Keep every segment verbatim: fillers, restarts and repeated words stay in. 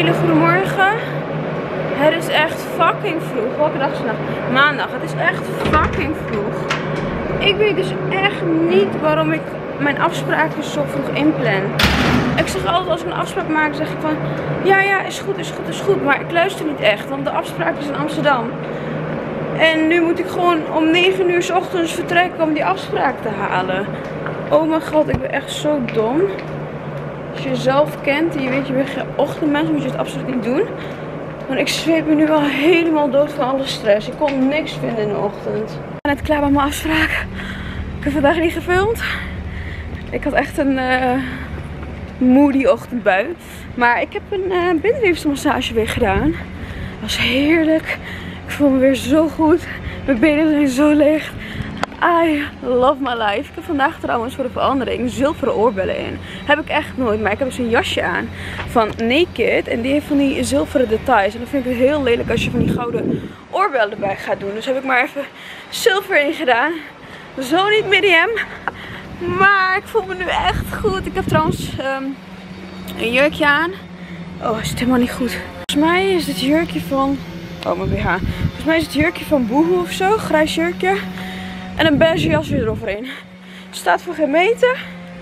hele goede morgen. Het is echt fucking vroeg. Welke dag is het vandaag? Maandag. Het is echt fucking vroeg. Ik weet dus echt niet waarom ik mijn afspraken zo vroeg inplan. Ik zeg altijd als ik een afspraak maak, zeg ik van ja, ja, is goed, is goed, is goed. Maar ik luister niet echt, want de afspraak is in Amsterdam. En nu moet ik gewoon om negen uur 's ochtends vertrekken om die afspraak te halen. Oh mijn god, ik ben echt zo dom. Als je jezelf kent en je weet je bent geen ochtendmens, moet je het absoluut niet doen. Want ik zweet me nu al helemaal dood van alle stress. Ik kon niks vinden in de ochtend. Ik ben net klaar met mijn afspraak. Ik heb vandaag niet gefilmd. Ik had echt een uh, moody ochtendbui. Maar ik heb een uh, binnenweefselmassage weer gedaan. Dat was heerlijk. Ik voel me weer zo goed. Mijn benen zijn zo licht. I love my life. Ik heb vandaag trouwens voor de verandering zilveren oorbellen in. Heb ik echt nooit. Maar ik heb dus een jasje aan van Naked. En die heeft van die zilveren details. En dan vind ik het heel lelijk als je van die gouden oorbellen erbij gaat doen. Dus heb ik maar even zilver in gedaan. Zo niet medium. Maar ik voel me nu echt goed. Ik heb trouwens um, een jurkje aan. Oh, is het helemaal niet goed. Volgens mij is het jurkje van... Oh, mijn B H. Volgens mij is het jurkje van Boohoo of zo. Grijs jurkje. En een beige jas weer eroverheen. Staat voor geen meter.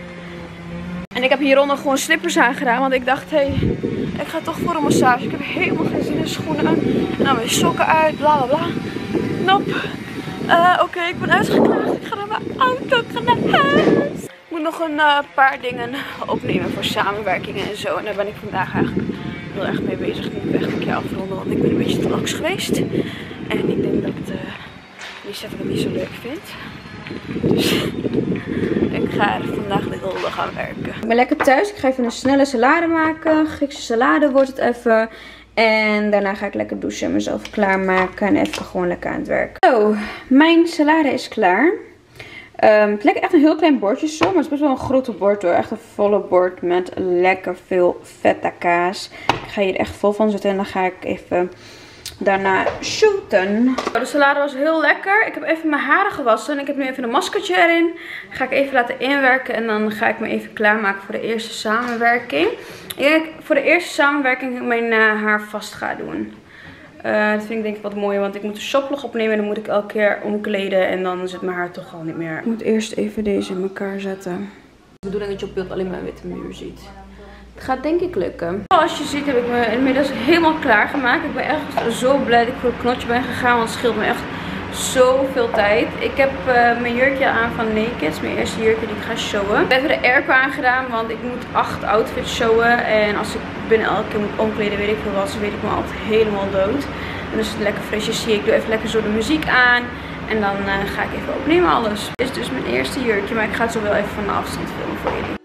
En ik heb hieronder gewoon slippers aangedaan. Want ik dacht, hé, hey, ik ga toch voor een massage. Ik heb helemaal geen zin in schoenen. En dan weer sokken uit, bla bla bla. Nope. Uh, Oké, okay, ik ben uitgeklaagd. Ik ga naar mijn auto. Ik ga naar huis. Ik moet nog een uh, paar dingen opnemen voor samenwerkingen en zo. En daar ben ik vandaag eigenlijk heel erg mee bezig. Ik moet echt een keer afronden, want ik ben een beetje te laks geweest. En ik denk dat het... Uh, Die set ik het niet zo leuk vind. Dus ik ga er vandaag de hele dag aan werken. Ik ben lekker thuis. Ik ga even een snelle salade maken. Griekse salade wordt het even. En daarna ga ik lekker douchen en mezelf klaarmaken. En even gewoon lekker aan het werk. Zo, mijn salade is klaar. Um, het lijkt echt een heel klein bordje zo. Maar het is best wel een grote bord hoor. Echt een volle bord met lekker veel feta kaas. Ik ga hier echt vol van zetten. En dan ga ik even... daarna shooten. De salade was heel lekker. Ik heb even mijn haren gewassen. Ik heb nu even een maskertje erin. Ga ik even laten inwerken. En dan ga ik me even klaarmaken voor de eerste samenwerking. Ik denk dat ik voor de eerste samenwerking mijn uh, haar vast ga doen. Uh, dat vind ik denk ik wat mooier. Want ik moet een shoplog opnemen. En dan moet ik elke keer omkleden. En dan zit mijn haar toch al niet meer. Ik moet eerst even deze in elkaar zetten. De bedoeling dat je op beeld alleen maar een witte muur ziet. Het gaat denk ik lukken. Zoals je ziet heb ik me inmiddels helemaal klaargemaakt. Ik ben echt zo blij dat ik voor het knotje ben gegaan. Want het scheelt me echt zoveel tijd. Ik heb uh, mijn jurkje aan van Naked. Het is mijn eerste jurkje die ik ga showen. Ik heb even de airco aangedaan. Want ik moet acht outfits showen. En als ik binnen elke keer moet omkleden weet ik veel wat. Dan weet ik me altijd helemaal dood. En dus het lekker frisjes zie ik. Doe even lekker zo de muziek aan. En dan uh, ga ik even opnemen alles. Dit is dus mijn eerste jurkje. Maar ik ga het zo wel even van de afstand filmen voor jullie.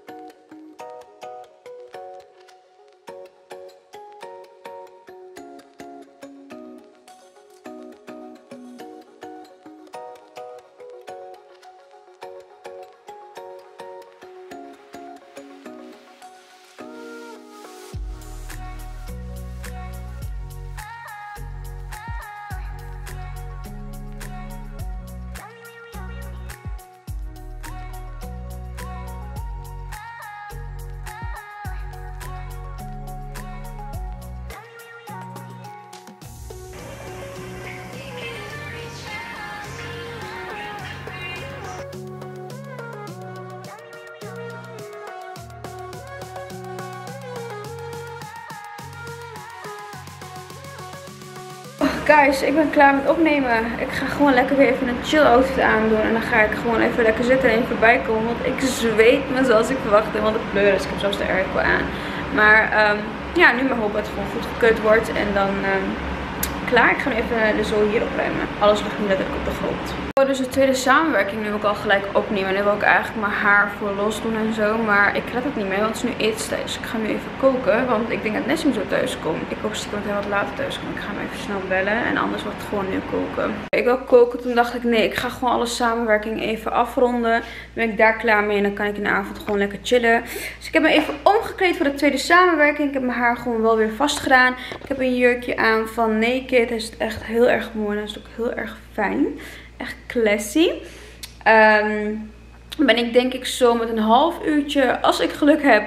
Guys, ik ben klaar met opnemen. Ik ga gewoon lekker weer even een chill outfit aandoen. En dan ga ik gewoon even lekker zitten en even voorbij komen. Want ik zweet me zoals ik verwachtte. Want het pleur is. Ik heb zelfs de airco aan. Maar um, ja, nu maar hoop dat het gewoon goed gekut wordt. En dan um, klaar. Ik ga nu even de zool hier opruimen. Alles ligt nu letterlijk op de grond. Dus de tweede samenwerking nu wil ik al gelijk opnemen. Nu wil ik eigenlijk mijn haar voor los doen en zo. Maar ik red het niet mee, want het is nu eetstijd. Dus ik ga nu even koken. Want ik denk dat Nessim zo thuis komt. Ik hoop stiekem dat hij wat later thuis komt. Ik ga hem even snel bellen. En anders wordt het gewoon nu koken. Ik wil koken. Toen dacht ik nee, ik ga gewoon alle samenwerking even afronden. Dan ben ik daar klaar mee. En dan kan ik in de avond gewoon lekker chillen. Dus ik heb me even omgekleed voor de tweede samenwerking. Ik heb mijn haar gewoon wel weer vast gedaan. Ik heb een jurkje aan van Naked. Hij is echt heel erg mooi. Hij is ook heel erg fijn. Echt classy. Um, ben ik denk ik zo met een half uurtje, als ik geluk heb,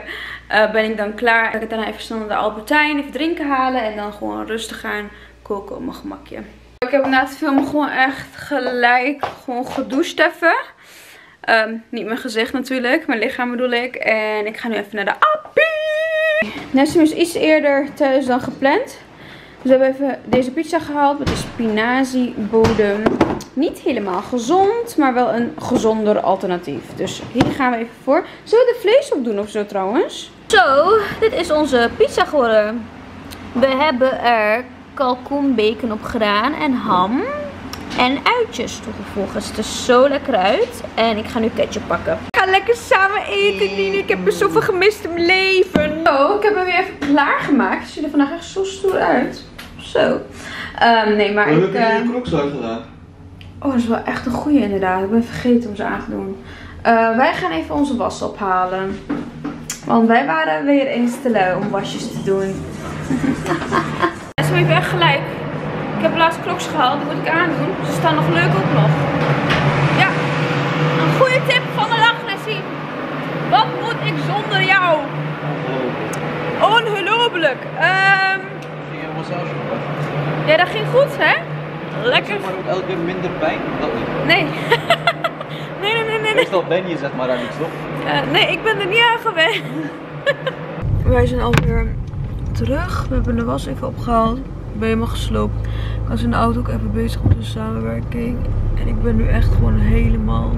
uh, ben ik dan klaar. Ik ga daarna even snel naar de Albertijn, even drinken halen en dan gewoon rustig gaan koken op mijn gemakje. Ik heb na het filmen gewoon echt gelijk gewoon gedoucht even. Um, niet mijn gezicht natuurlijk, mijn lichaam bedoel ik. En ik ga nu even naar de appie. Nessim is iets eerder thuis dan gepland. Dus we hebben even deze pizza gehaald met de spinazie bodem. Niet helemaal gezond, maar wel een gezonder alternatief. Dus hier gaan we even voor. Zullen we er vlees op doen of zo trouwens? Zo, dit is onze pizza geworden. We hebben er kalkoenbacon op gedaan en ham en uitjes toegevoegd. Het is zo lekker uit. En ik ga nu ketchup pakken. Ik ga lekker samen eten, Nien. Ik heb er zoveel gemist in mijn leven. Zo, ik heb hem weer even klaargemaakt. Het ziet er vandaag echt zo stoer uit. Zo. Um, nee, maar Hoe ik... heb je Uh... je krokzak gedaan? Oh, dat is wel echt een goeie inderdaad. Ik ben vergeten om ze aan te doen. Uh, wij gaan even onze was ophalen. Want wij waren weer eens te lui om wasjes te doen. Ze heeft echt gelijk. Ik heb laatst crocs gehaald, die moet ik aandoen. Ze staan nog leuk op nog. Ja, een goede tip van de dag, Nessie. Wat moet ik zonder jou? Ongelooflijk. Um... Ging je een massage op? Ja, dat ging goed, hè? Lekker. Maar ook elke keer minder pijn? Dat niet. Nee. nee, nee, nee, nee. Meestal ben je zeg maar aan iets, toch? Uh, nee, ik ben er niet aan geweest. Wij zijn alweer terug. We hebben de was even opgehaald. Ik ben helemaal gesloopt. Ik was in de auto ook even bezig met de samenwerking. En ik ben nu echt gewoon helemaal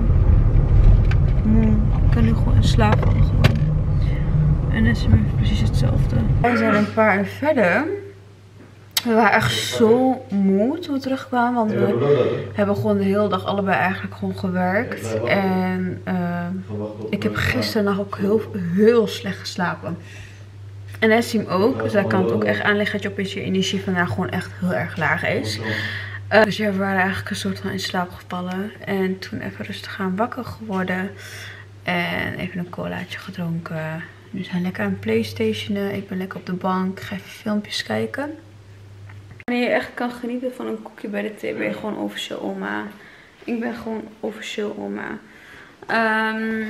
moe. Ik kan nu gewoon in slaap vallen gewoon. En net is het precies hetzelfde. Wij zijn een paar uur verder. We waren echt zo moe toen we terugkwamen. Want we hebben gewoon de hele dag allebei eigenlijk gewoon gewerkt. En uh, ik heb gisteren nog ook heel, heel slecht geslapen. En Nessim ook. Dus daar kan het ook echt aan liggen dat je opeens je energie vandaag gewoon echt heel erg laag is. Uh, dus ja, we waren eigenlijk een soort van in slaap gevallen. En toen even rustig aan wakker geworden. En even een colaatje gedronken. Nu zijn we lekker aan het playstationen. Ik ben lekker op de bank. Ik ga even filmpjes kijken. Wanneer je echt kan genieten van een koekje bij de thee, ben je gewoon officieel oma. Ik ben gewoon officieel oma. Um,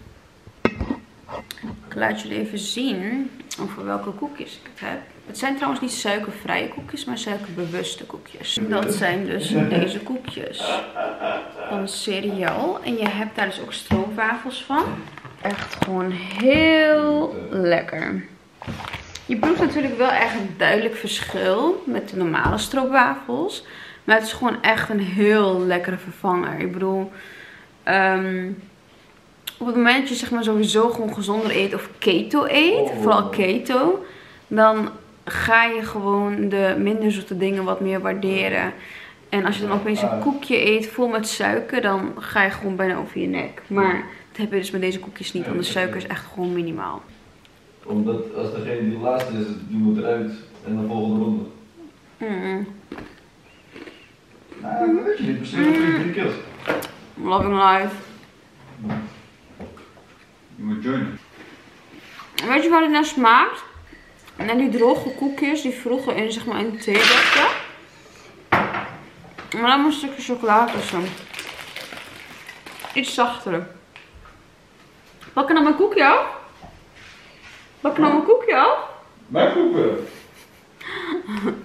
ik laat jullie even zien over welke koekjes ik het heb. Het zijn trouwens niet suikervrije koekjes, maar suikerbewuste koekjes. Dat zijn dus deze koekjes van Cereal. En je hebt daar dus ook stroopwafels van. Echt gewoon heel lekker. Je proeft natuurlijk wel echt een duidelijk verschil met de normale stroopwafels. Maar het is gewoon echt een heel lekkere vervanger. Ik bedoel, um, op het moment dat je zeg maar sowieso gewoon gezonder eet of keto eet, vooral keto, dan ga je gewoon de minder zoete dingen wat meer waarderen. En als je dan opeens een koekje eet vol met suiker, dan ga je gewoon bijna over je nek. Maar dat heb je dus met deze koekjes niet, want de suiker is echt gewoon minimaal. Omdat als degene die de laatste is, die moet eruit en de volgende ronde. Mm. Nou, dat weet je niet, misschien nog mm. drie kills. Loving life. Je moet joinen. Weet je wat het nou smaakt? Naar die droge koekjes die vroeger in, zeg maar, in thee dekten. Maar dan een stukje chocolade tussen. Iets zachtere. Pak je nou mijn koekje af? Pak je nou mijn koekje af? Mijn koeken?